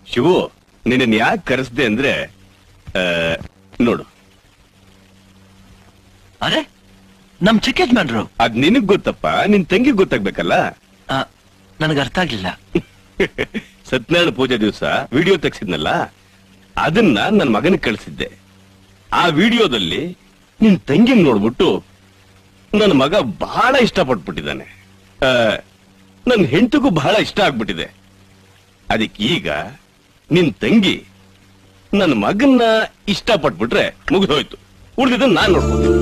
ಶಿವು, ನಿನ್ನ ಯಾಕೆ ಕರೆಸ್ದೆ ಅಂದ್ರೆ ನೋಡು. ಅರೆ, ನಮ್ ಚಿಕ್ಕ ಯಜಮಾನ್ರು. ಅದ್ ನಿನಗ್ ಗೊತ್ತಪ್ಪ, ನಿನ್ ತಂಗಿ ಗೊತ್ತಾಗ್ಬೇಕಲ್ಲ. ನನಗೆ ಅರ್ಥ ಆಗ್ಲಿಲ್ಲ. ಸತ್ಯನಾರಾಯಣ ಪೂಜೆ ದಿವಸ ವಿಡಿಯೋ ತೆಗ್ಸಿದ್ನಲ್ಲ, ಅದನ್ನ ನನ್ನ ಮಗನಿಗೆ ಕಳಿಸಿದ್ದೆ. ಆ ವಿಡಿಯೋದಲ್ಲಿ ನಿನ್ ತಂಗಿ ನೋಡ್ಬಿಟ್ಟು ನನ್ನ ಮಗ ಬಹಳ ಇಷ್ಟಪಟ್ಬಿಟ್ಟಿದ್ದಾನೆ. ನನ್ ಹೆಂಡತಿಗೂ ಬಹಳ ಇಷ್ಟ ಆಗ್ಬಿಟ್ಟಿದೆ. ಅದಕ್ಕೆ ಈಗ ನಿನ್ ತಂಗಿ ನನ್ನ ಮಗನ್ನ ಇಷ್ಟಪಟ್ಬಿಟ್ರೆ ಮುಗಿದೋಯ್ತು. ಉಳಿದಿದ್ದನ್ನ ನಾನ್ ನೋಡ್ಬೋದು.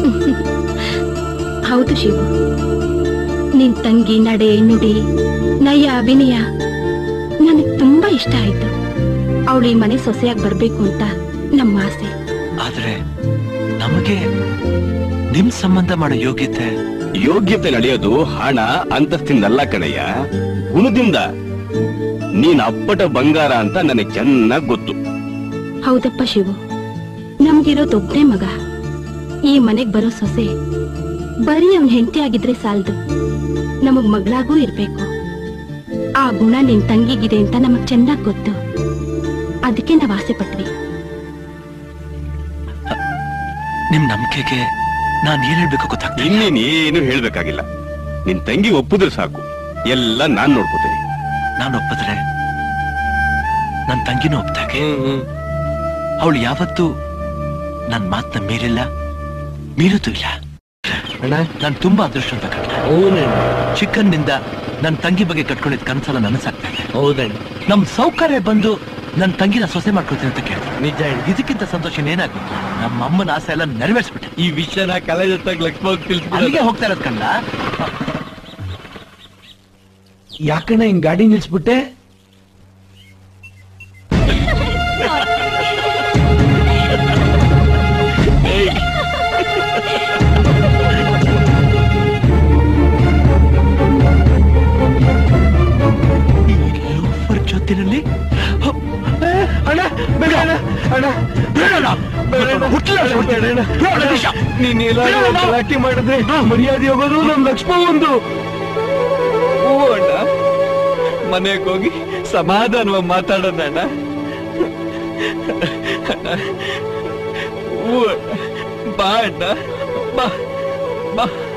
ಹೌದು ಶಿವು, ನಿನ್ ತಂಗಿ ನಡೆ ನುಡಿ ನಯ ಅಭಿನಯ ನನಗ್ ತುಂಬಾ ಇಷ್ಟ ಆಯ್ತು. ಅವಳು ಈ ಮನೆ ಸೊಸೆಯಾಗಿ ಬರ್ಬೇಕು ಅಂತ ನಮ್ಮ ಆಸೆ. ಆದ್ರೆ ನಮಗೆ ನಿಮ್ ಸಂಬಂಧ ಮಾಡೋ ಯೋಗ್ಯತೆ ನಡೆಯೋದು ಹಣ ಅಂತಸ್ತಿಂದಲ್ಲ ಕಣಯ್ಯ, ಗುಣದಿಂದ. ನೀನ್ ಅಪ್ಪಟ ಬಂಗಾರ ಅಂತ ನನಗೆ ಚೆನ್ನಾಗ್ ಗೊತ್ತು. ಹೌದಪ್ಪ ಶಿವು, ನಮ್ಗಿರೋದೊಬ್ಬನೇ ಮಗ. ಈ ಮನೆಗ್ ಬರೋ ಸೊಸೆ ಬರೀ ಅವನ್ ಹೆಂಡತಿ ಆಗಿದ್ರೆ ಸಾಲದು, ನಮಗ್ ಮಗಳಾಗೂ ಇರ್ಬೇಕು. ಆ ಗುಣ ನಿನ್ ತಂಗಿಗಿದೆ ಅಂತ ನಮಗ್ ಚೆನ್ನಾಗ್ ಗೊತ್ತು. ಅದಕ್ಕೆ ನಾವ್ ಆಸೆ ಪಟ್ವಿ. ನಿಮ್ ನಂಬಿಕೆಗೆ ನಾನ್ ಏನ್ ಹೇಳ್ಬೇಕು ಗೊತ್ತಾಗ್ತಿಲ್ಲ. ಇನ್ನೇನು ಹೇಳ್ಬೇಕಾಗಿಲ್ಲ. ನಿನ್ ತಂಗಿ ಒಪ್ಪಿದ್ರೆ ಸಾಕು, ಎಲ್ಲ ನಾನ್ ನೋಡ್ಕೋತೀನಿ. ನಾನು ಒಪ್ಪಿದ್ರೆ ನನ್ ತಂಗಿನೂ ಒಪ್ಪಿದಾಗೆ. ಅವಳು ಯಾವತ್ತೂ ನನ್ ಮಾತನ್ನ ಮೀರುತ್ತೂ ಇಲ್ಲ. ನಾನು ತುಂಬಾ ಅದೃಷ್ಟ ಕಟ್ಟ. ಚಿಕ್ಕನ್ನಿಂದ ನನ್ ತಂಗಿ ಬಗ್ಗೆ ಕಟ್ಕೊಂಡಿದ್ ಕನ್ಸಲ್ಲ ನನಸಾಗ್ತಾ ಇದೆ. ಹೌದಣ್ಣ, ನಮ್ ಸೌಕರ್ಯ ಬಂದು ನನ್ ತಂಗಿನ ಸೊಸೆ ಮಾಡ್ಕೊಳ್ತೀನಿ ಅಂತ ಕೇಳಿದೆ. ನಿಜ. ಇದಕ್ಕಿಂತ ಸಂತೋಷ ಏನಾಗ್ಬೇಕು? ನಮ್ಮ ಅಮ್ಮನ ಆಸೆ ಎಲ್ಲ ನೆರವೇರಿಸ್ಬಿಟ್ಟೆ. ಈ ವಿಷಯನ ಕಲೆಜತ್ತಾಗ ಅಲ್ಲಿಗೆ ಹೋಗ್ತಾ ಇರೋದ್ ಕಂಡ. ಯಾಕಣ್ಣ ಹಿಂಗ್ ಗಾಡಿ ನಿಲ್ಸ್ಬಿಟ್ಟೆ? ಜೊತೆನಲ್ಲಿ ಗಲಾಟೆ ಮಾಡಿದ್ರೆ ಮರ್ಯಾದೆ ಹೋಗೋದು ನಮ್ ಲಕ್ಷ್ಮ ಒಂದು. ಅಣ್ಣ, ಮನೆಗೆ ಹೋಗಿ ಸಮಾಧಾನವಾಗಿ ಮಾತಾಡೋಣ ಅಣ್ಣ. ಬಾ ಅಣ್ಣ, ಬಾ ಬಾ.